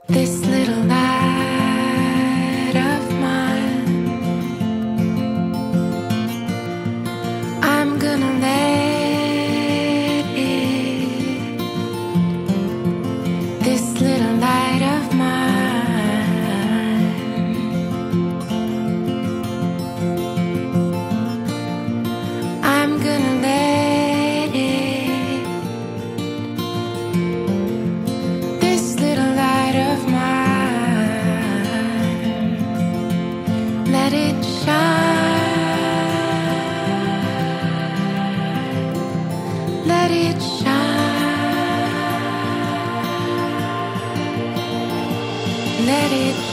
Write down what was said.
This little light of mine, I'm gonna let it. This little light of mine, I'm gonna let it. This little light of mine, let it shine, let it shine, let it